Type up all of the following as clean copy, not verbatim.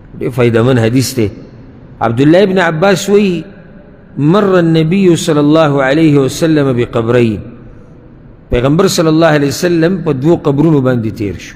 فائدہ من حدیث تے. عبداللہ ابن عباس وی مر النبی صلی اللہ علیہ وسلم بقبرین، پیغمبر صلی اللہ علیہ وسلم پا دو قبرونو باندی تیر شو.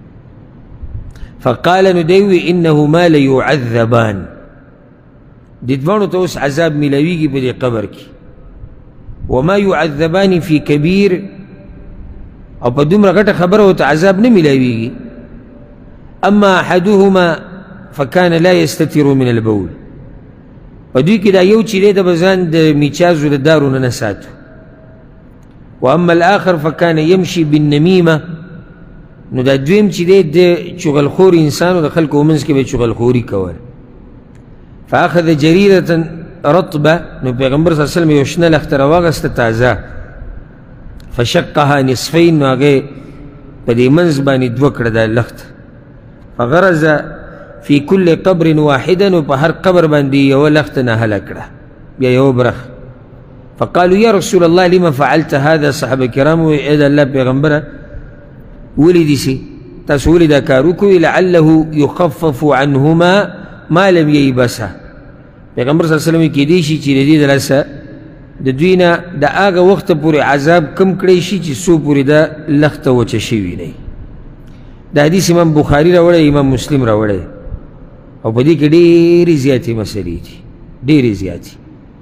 فقال ندیوی انہما لیعذبان، دیدوانو تا اس عذاب ملاویگی پا دی قبر کی. وما يعذبان في كبير، او پا دوم رغٹ خبر ہوتا عذاب نملاویگی. اما احدهما فكان لا يستتر من البول، پا دوی که دا یو چیلے دا بزان دا میچازو دا دارو ننساتو. واما الاخر فكان يمشي بالنميمة، نو دا دویم چیلے دا چغلخور انسانو دا خلق ومنز که با چغلخوری کول. فاخذ جريرة رطبة، نو پیغمبر صلی اللہ علیہ وسلم یوشنا لختر واغست تازا. فشقها نصفین، نو آگے پا دی منز بانی دوکر دا لخت. فغرز فی کل قبر واحدا، نو پا ہر قبر باندی یو لخت نحلکڑا یا یو برخ. فقالوا یا رسول اللہ لما فعلت هذا، صحابہ کرامو اید اللہ پیغمبر ولی دیسی تاس ولی دا کاروکو لعله یخفف عنهما ما لم ییبسا. پیغمبر صلی اللہ علیہ وسلم کی دیشی چی ردی دلسا دا دوینا دا آگا وقت پوری عذاب کم کڑیشی چی سو پوری دا لخت وچشیوی نئی. دا حدیث امام بخاری راوڑے، امام مسلم راوڑے، او پا دی که دیری زیادی مسئلی تھی، دیری زیادی.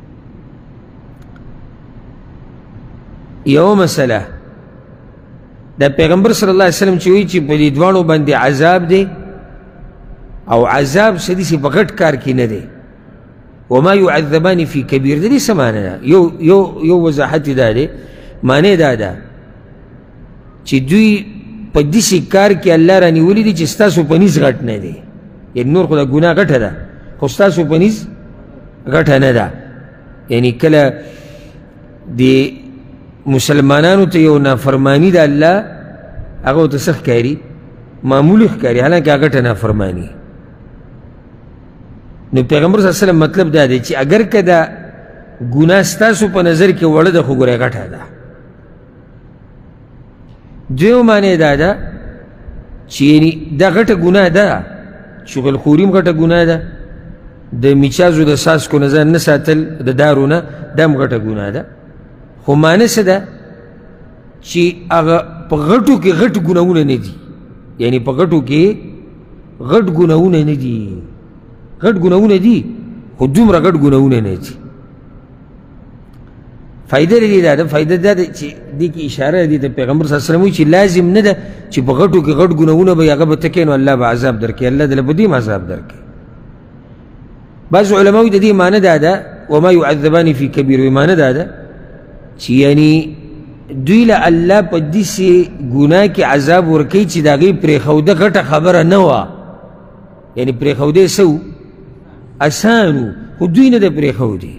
یو مسئلہ دا پیغمبر صلی اللہ علیہ وسلم چوئی چی پا دی دوانو باندی عذاب دے، او عذاب سدیسی پا غٹ کار کی ندے. وما يعذبان في كبير، دلی سمانا دا یو وضاحت دا دے، مانے دا دا چی دوی پا دیسی کار کی اللہ رانی ولی دی چی ستاسو پنیز غٹ ندے. یعنی نور خدا گناہ غٹ دا، خستاسو پنیز غٹ ندا. یعنی کلا دی مسلمانانو تا یو نافرمانی دا اللہ اگو تا سخ کاری معمولی خکاری، حالانکہ اگتا نافرمانی. نو پیغمبر صلی اللہ علیہ وسلم مطلب دا دے چی اگر که دا گناہ ستاسو پا نظر کے وڑا خو گرے غٹا دا. دیو مانے دا دا چی یعنی دا غٹا گناہ دا، شغل خوریم غٹا گناہ دا، دا میچازو دا ساس کو نظر نساتل دا دارونا دام غٹا گناہ دا. خو مانے سے دا چی اگا پا غٹو کے غٹ گناہونا ندی، یعنی پا غٹو کے غٹ گناہونا ندی، غٹ گناہونا دی خود دوم را غٹ گناہونا ندی. فائدہ دی دا فائدہ دا چی دی کی اشارہ دی تا پیغمبر صلی اللہ علیہ وسلم چی لازم ندا چی پا غٹو کے غٹ گناہونا با یاغا بتکینو اللہ با عذاب درکے، اللہ دل بدیم عذاب درکے. بعض علماء دا دی معنی دا دا وما يعذبانی فی کبیر، وی معنی دا دا چی یعنی دوی اللہ پا دیسی گناہ کی عذاب ورکی چی دا غی پریخودہ غٹ خبر نوا. یعنی پریخودہ سو اسانو، خود دوی ندہ پریخودی.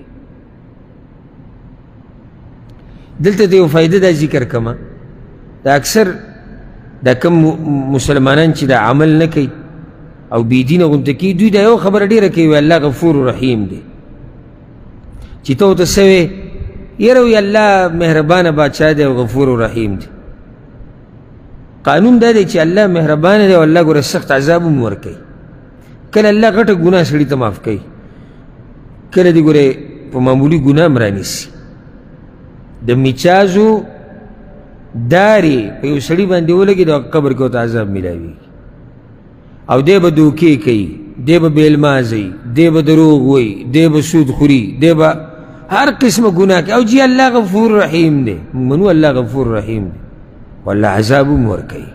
دلتا دیو فائدہ دا ذکر کما دا اکثر دا کم مسلمانان چی دا عمل نکی او بیدین غنتکی، دوی دا یو خبر دی رکی وی اللہ غفور رحیم دی. چی تو تسوی یہ روی اللہ مہربان بادشاہ دے و غفور و رحیم دے. قانون دا دے چی اللہ مہربان دے و اللہ گو سخت عذاب مور کئی. کل اللہ غٹ گناہ سڑی تماف کئی، کل دی گورے پا معمولی گناہ مرانی سی. دا میچازو داری پا یو سڑی باندے ہو لگی دا قبر کو تا عذاب ملاوی، او دے با دوکی کئی، دے با بیلمازی، دے با دروغ ہوئی، دے با سود خوری، دے با ہر قسم گناہ کے. او جی اللہ غفور رحیم دے، منو اللہ غفور رحیم دے واللہ عذاب مور کئی.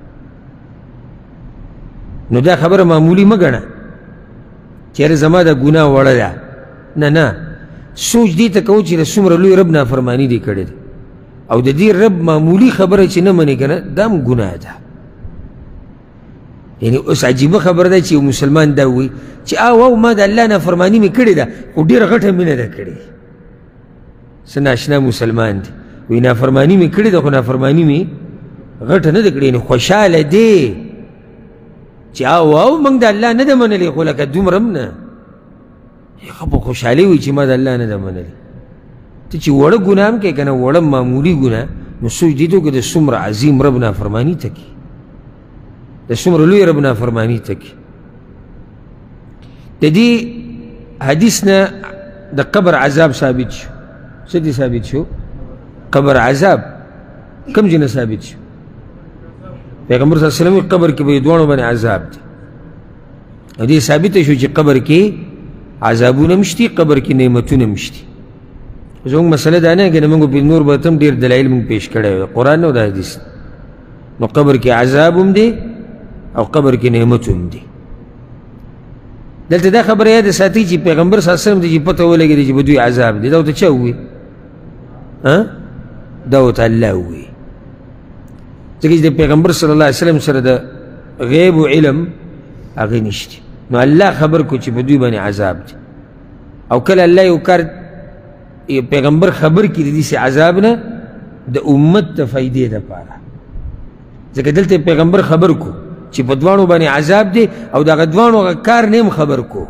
نو دا خبر معمولی مگنا چیر زما دا گناہ وڑا دا، نا نا سوچ دی تکو چیر سمر لوی رب نافرمانی دی کردے، او دا دی رب معمولی خبر چی نمانی کنا دام گناہ دا. یعنی اس عجیب خبر دا چی مسلمان دا ہوئی چی آو ما دا اللہ نافرمانی میں کردے دا او دیر غٹ ہمیں دا کردے. سناشنا مسلمان دی وی نافرمانی میں کردے دا خو نافرمانی میں غٹ نا دا کردے. یعنی خوشحال دے چی آو منگ دا اللہ نا دا منلی خو لکا دوم رمنا خب خوشحالی ہوئی چی ما دا اللہ نا دا منلی. تو چی وڑا گناہ ہم کہ کنا وڑا معمولی گناہ نو سوچ دیتو کہ دا سمر عظیم رب نافرمانی تکی، دا سمر لوی رب نافرمانی تکی. د دې حدیث نه د قبر عذاب ثابت شو. څه دې ثابت شو؟ قبر عذاب. کوم ځای نه ثابت شو؟ پیغمبر صلی الله علیه وسلم قبر کې به دواړو باندې عذاب دی. او دې ثابته شو چې قبر کې عذابونه مشتي، قبر کې نعمتونه مشتي. زموږ مسله دا نه کنه موږ په نور به هم ډېر دلایل موږ پیش کړی وي، قرآن نه او د حدیث. نو قبر کې عذاب هم دی او قبر کې نعمت هم دی. دلته دا خبره یاد ساتي چې پیغمبر صلی الله علیه وسلم ته چې پته ولګېده چې به دوی عذاب دی، دا ورته چا ووایي؟ دا ورته الله ووایي. ځکه چې د پیغمبر صلی الله علیه وسلم سره د غیب و علم هغې نشته. نو الله خبر کو چې په دوی باندې عذاب دی. او کله الله یو کار پیغمبر خبر کړي د دې عذاب نه د امت د فایدې دپاره. ځکه دلته پیغمبر خبر کو چې په دواړو باندې عذاب دی او دغه دواړو هغه کار نه خبر کو.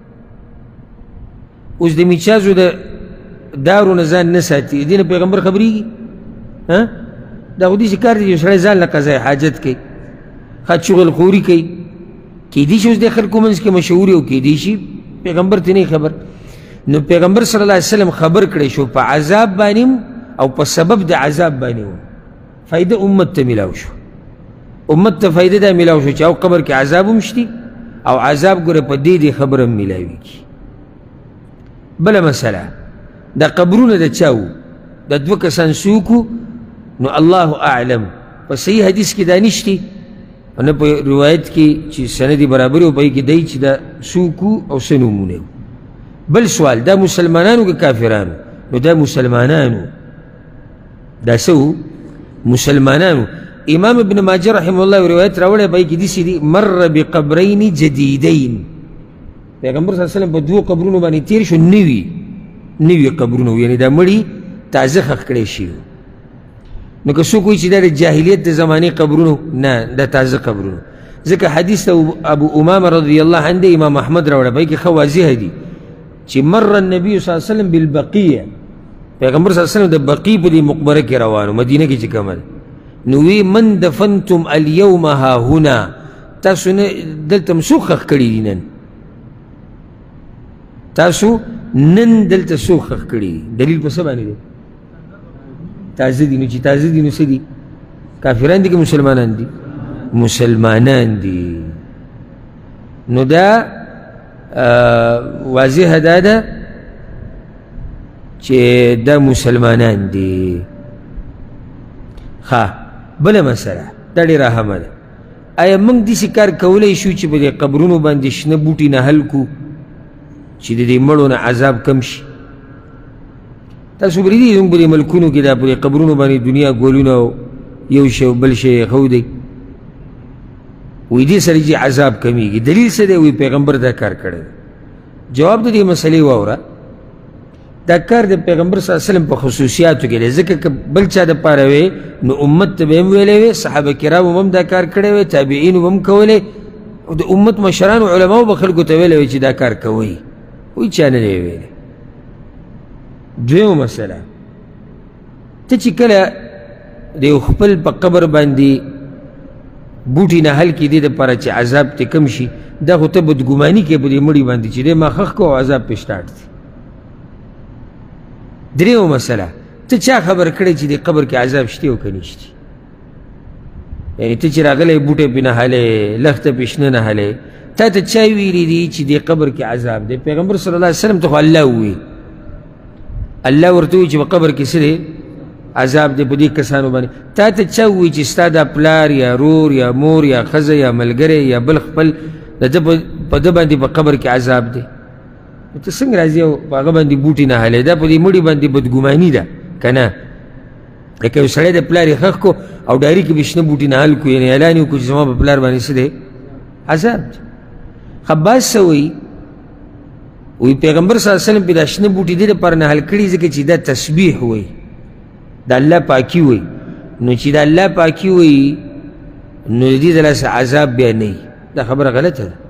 اوس د میچازو د دارو نه ځان نه ساتي، دې نه پیغمبر خبرېږي؟ دا خو داسې کار دی چې سړی ځان له قضای حاجت کوي، ښه چغل خوري کوي. کیدای شي اوس د خلکو منځ کې مشهور او کیدای شي پیغمبر ته نه خبر. نو پیغمبر صلی الله علیه وسلم خبر کړی شو په عذاب باندې او په سبب د عذاب باندې فایده امت ته میلاو شو. امت ته فایده دا میلاو شو چې او قبر کې عذاب هم شتي او عذاب ګوره په دې خبره هم میلاویږي. بله مسله دا قبرونه د چا وو؟ د دوه کسان څوک وو؟ نو الله اعلم. په صحیح حدیث کې دا نشتي او نه په روایت کې چې سندي برابر و، په کې دی چې دا څوک وو او څه نومونه وو. بل سوال، دا مسلمانانو که کافرانو؟ نو دا مسلمانانو. دا څه وو؟ مسلمانانو. امام ابن ماجه رحمه الله روایت راوړی، په کې داسې دي مر بقبرین جدیدین. پیغمبر صلی الله علیه وسلم په دوو قبرونو باندې تیر شو، نوي قبرونه، یعنی دا مړي تازه ښخ کړی شي. نو که څوک وایي چې دا د جاهلیت د زمانې قبرونو، نه دا تازه قبرونه. ځکه حدیث ابو امامه رضی الله عنه امام احمد راوړی، په کې ښه واضح دي چې مر النبي صلی الله علیه وسلم بالبقیه. پیغمبر صلی الله علیه وسلم د بقیع په دې مقبره کې روانو، مدینه کې چې کومه ده. نو وی من دفنتم اليوم ها هنا، تاسو نه دلته څوک ښخ کړي دي نن؟ تاسو نن دلته څوک ښخ کړي دي؟ دلیل په څه باندې دی؟ تازه دي. نو چې تازه دي نو څه دي؟ کافران دي که مسلمانان دي؟ مسلمانان دي. نو دا واضحه دا ده چې دا مسلمانان دي. ښه بله مسله دا ډېره اهمه ده. آیا موږ داسې کار کولی شو چې په دې قبرونو باندې شنه بوټي نهل کړو چې د دې مړو نه عذاب کم شي؟ تاسو بریدي زموږ په دې ملکونو کې دا په دې قبرونو باندې دنیا ګولونه او یو شی او بل شی ښودی، وایي دې سره چې عذاب کمیږي. دلیل څه دی؟ وایي پیغمبر دا کار کړی. جواب د دې مسلې واوره. دا کار د پیغمبر صلی الله علیه وسلم په خصوصیاتو کې دی، ځکه که بل چا دپاره وی نو امت ته به هم ویلی وی، صحابه کرامو هم دا کار کړی وی، تابعینو هم کولی، او د امت مشرانو علماو به خلکو ته ویلی وی چې دا کار کوئ. وایي چا نه دی ویلی. دویمه مسله، ته چې کله د یو خپل په قبر باندې بوټي نهل کړي دې دپاره چې عذاب ترې کم شي، دا خو ته بدګماني کوې په دې مړي باندې چې دی ما ښخ کړو او عذاب پرې سټارټ دی. دریمه مسله، ته چا خبر کړی چې د قبر کې عذاب شته او که نشته؟ یعنې ته چې راغلی بوټی پرې نهلی، لښته پرې شنه نهلی، تا ته چا ویلي دي چې د قبر کې عذاب دی؟ پیغمبر صلی الله علیه وسلم ته خو الله وویل، الله ورته ووایي چې په قبر کې څه دی؟ عذاب دی په دې کسانو باندې. تا ته چا ووایي چې ستا دا پلار یا رور یا مور یا ښځه یا ملګری یا بل خپل د ده په ده باندې په قبر کې عذاب دی؟ ته څنګه راځي او په هغه باندې بوټي نهلی؟ دا په دې مړي باندې بدګماني ده که نه؟ لکه یو سړی د پلار یې ښخ کړو او ډایري کې به شنه بوټي نهل کړو، یعنې اعلان یې وکړو چې زما په پلار باندې څه دی؟ عذاب دی. خباز څه وایي؟ وایي پیغمبر صلی الله علیه وسلم پرې دا شنه بوټي دې دپاره نهل کړي ځکه چې دا تسبیح وایي، د الله پاکي وایي. نو چې د الله پاکي وایي نو د دې د لاسه عذاب بیا نه وي. دا خبره غلطه ده.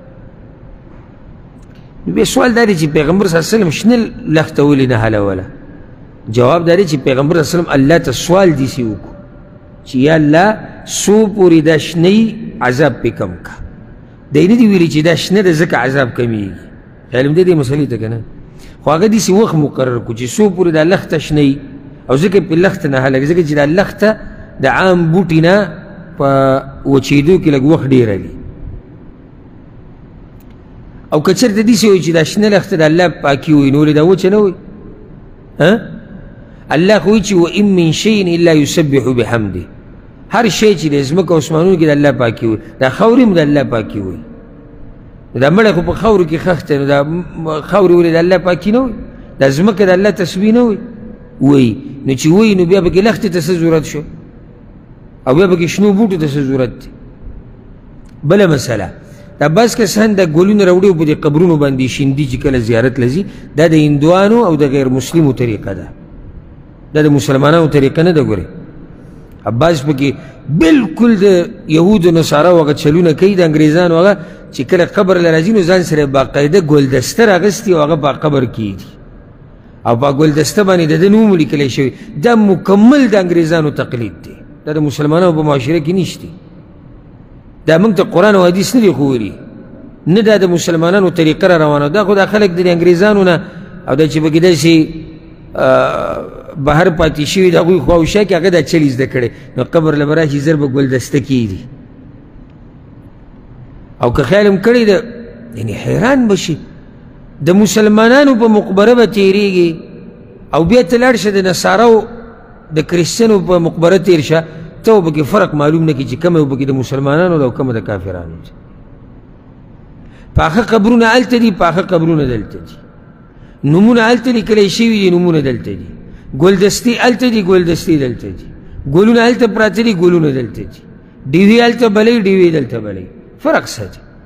نو بیا سوال دا دی چې پیغمبر صلی الله علیه وسلم شنه لښته ولې نه حلوله؟ جواب دا دی چې پیغمبر صلی الله علیه وسلم الله ته سوال داسې وکړو چې یا الله څو پورې دا شنه عذاب پې کم که. دی نه دي ویلي چې دا شنه ده ځکه عذاب کمیږي، علم دې مسلې ته که نه خو هغه داسې وخت مقرر کړو چې څو پورې دا لخته شنه وي او ځکه پې لخته نه هلک ځکه چې دا لخته د عام بوټي نه په وچېدو کې لږ وخت ډېره وي او که چېرته داسې وي چې دا شنه لخته د الله پاکي وي نو ولې دا وچه نه وي الله خو وایي چې وان من شیء الا یسبح بحمده هر شی چې د ځمکه او اسمانونو کې د الله پاکي وي دا خاورې هم د الله پاکي وي دا مړی خو په خاورو کې خښ دی نو دا خاورې ولې د الله پاکي نه وي دا ځمکه د الله تسبیح نه وي وی نو چې وی نو بیا پکې لختې ته څه ضرورت شو او بیا پکې شنو بوټو ته څه ضرورت دی بله مسله دا بعض کسان دا ګلونه راوړي او په دې قبرونو باندې شیندي چې کله زیارت لځي دا د هندوانو او د غیر مسلمو طریقه ده دا د مسلمانانو طریقه نه ده ګورې بعض پکې بلکل د یهودو نصارا هغه چلونه کوي د انګریزانو هغه چې کله قبر له راځي نو ځان سره باقاعده ګلدسته راغستي او هغه په قبر کې دي او په ګلدسته باندې د ده نوم لیکلی شوی دا مکمل د انګریزانو تقلید دی دا د مسلمانانو په معاشره کې نشته دا موږ ته قرآن او حدیث نه دي ښوولي نه دا د مسلمانانو طریقه را روانه دا خو دا خلک د انګریزانو نه او دا چې پکې داسې بهر پاتې شوي د هغوی خواوشا کې هغه دا چل زده کړی نو قبر له به راشي زر به ګلدسته کېږي او که خیال هم کړی ده یعنې حیران به شي د مسلمانانو په مقبره به تېرېږي او بیا ته لاړ شه د نصاراو د کریسچنو په مقبره تېر شه ته به پکې فرق معلوم نه کړي چې کومه به پکې د مسلمانانو ده او کومه د کافرانو ده پاخه قبرونه هلته دي پاخه قبرونه دلته دي نومونه هلته لیکلی شوي دي نومونه دلته دي ګلدستې هلته دي ګلدستې دلته دي ګلونه هلته پراته دي ګلونه دلته دي ډیوې هلته بلئ ډیوې دلته بلئ فرق څه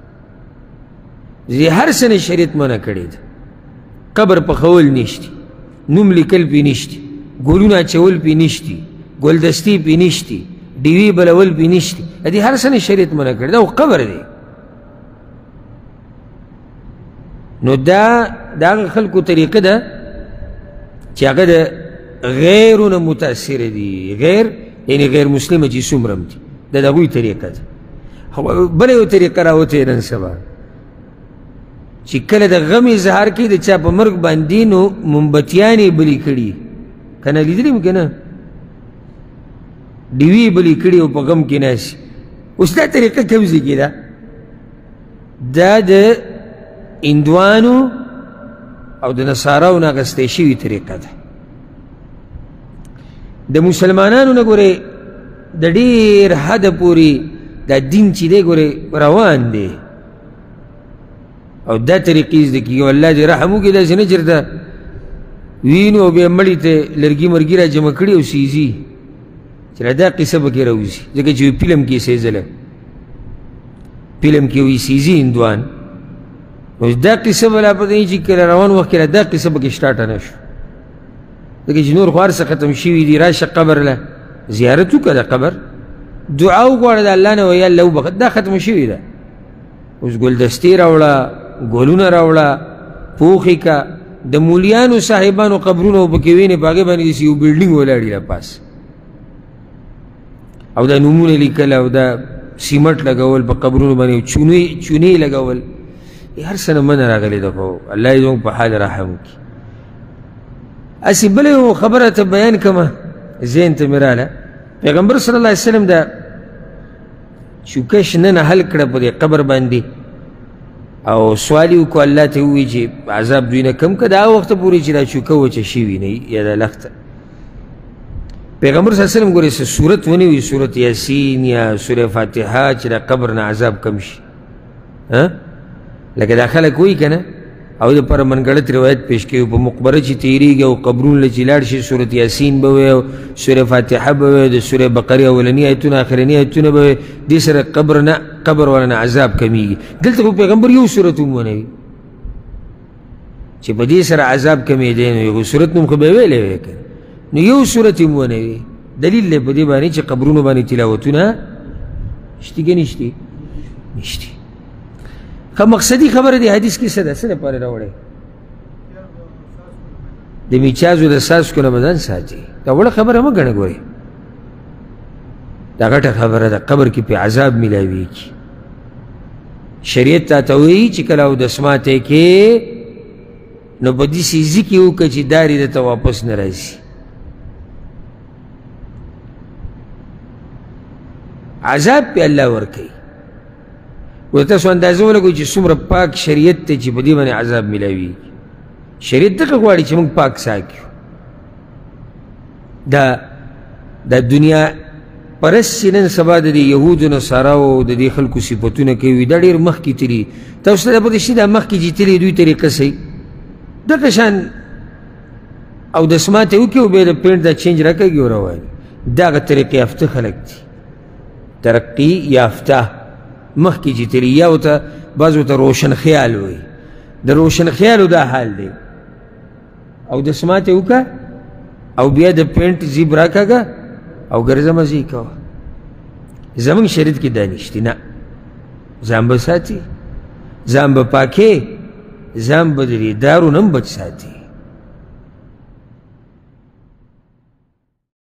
دی هر څه نه شریعت منع کړی ده قبر پخول نشتی نوم لیکل پې نشتی ګلونه اچول پې نشتی ګلدستې پې نشتی ډیوې بلول پې نشتی دې هر څه نه شریعت منع کړی ده او قبر دی نو دا هغه خلکو طریقه ده چې هغه د غیرو نه متاثره دي غیر یعنې غیر مسلمه چې څومره هم دي دا د هغوی طریقه ده بله یو طریقه راوتې نن سبا چې کله د غم اظهار کوي د چا په مرګ باندې نو مومبتیانې بلې کړي که نه لیدلي م که نه ډیوې بلې کړي او په غم کې ناست اوس دا طریقه کوم ځای کې ده دا د هندوانو او د نصاراو نه اخیستی شوې طریقه ده د مسلمانانو نه ګورې د ډېر حده پورې دا دین چې دی ګورې روان دی او دا طریقې زده کېږي او الله دې رحم وکړي داسې نه چېرته وینو او بیا مړي ته لرګي مرګي را جمع کړي او سیزي چې دا قصه پکې راوځي ځکه چې فلم کې سیزله فلم کې وي سیزي هندوان نو دا قصه به لا پته نه چې کله روان وخت کې دا قصه پکې سټارټه نه شو ځکه چې نور خو هر څه ختم شوي دي راشه قبر له زیارت وکړه د قبر دعا وغواړه د الله نه ویل الله وبخښه دا ختمه شوې ده اوس ګلدستې راوړه ګلونه راوړه پوخې که د مولیانو صاحبانو قبرونه و پکې وینې په هغې باندې داسې یو بلډینګ ولاړي را پاس او دا نومونه لیکل او دا سیمټ لګول په قبرونو باندې چونې لګول هر څه نه منه راغلی ده خو الله یې زموږ په حال رحم وکړي هسې بله یو خبره ته بیان کړمه ذهن ته مې راله پیغمبر صلی الله علیه وسلم دا چوکش نن حل کړه په دې قبر باندې او سوال یې وکړو الله ته ووایي چې عذاب دوی نه کم که دا هغه وخته پورې چې دا چوکه وچه شوي نه یا دا لخته پیغمبر صلی الله علیه وسلم ګورې څه صورت ونیوي صورت یاسین یا سوره فاتحه چې دا قبر نه عذاب کم شي لکه دا خلک وایي که نه او د پر منګړت روایت پیش کوي په مقبره چې تیریږي او قبرونو له چې لاړ شي صورت یاسین به وي او سوره فاتحه به وي د سوره بقرې اولني ایتونه اخرني ایتونه به وي دې سره قبر والا نه عذاب کمیږي دلته خو پیغمبر یو صورت هم ونوي چې په دې سره عذاب کمیدی نو یو صورت نوم خو به یې ویلی وی که نو یو صورت هم ونوي دلیل دی په دې باندې چې قبرونو باندې تلاوتونه شتي که نشتي نشتي که مقصدی خبره دی حدیث کې څه ده څه دپاره راوړی د میچازو د څاڅکو نه به ځان ساتي دا وړه خبره مه ګڼه ګورې دا غټه خبره ده قبر کې پې عذاب میلاویږي شریعت تا ته وایي چې کله اودس ماتی کې نو په داسې ځي کې وکړه چې دارې درته واپس نه راځي. عذاب پې الله ورکوي. و تاسو اندازه ولګوئ چې څومره پاک شریعت دی چې په دې باندې عذاب میلاویږي. شریعت دغه غواړي چې موږ پاک ساکیو. دا دنیا پرست چې نن سبا د دې یهودو نصاراو د دې خلکو صفتونه کوي دا ډېر مخکې تلي. تاسو ته پته شي دا مخکې چې تلي دوی طریقه صحیح دغه شان اودس ماته وکړي او بیا د پینټ دا چینج راکوي او روان دغه طریقې یافته خلک دي. ترقي یافته مخکې چې تلي یا ورته بعض ورته روشن خیال وایي. د روشن خیالو دا حال دی. اودس ماته وکړه او بیا د پینټ زیب راکاږه او ګرځه مزې کوه. زمونږ شریعت کې دا نشته. نه، ځان به ساتي، ځان به پاکې، ځان به د دې دارو نه هم بچ ساتي.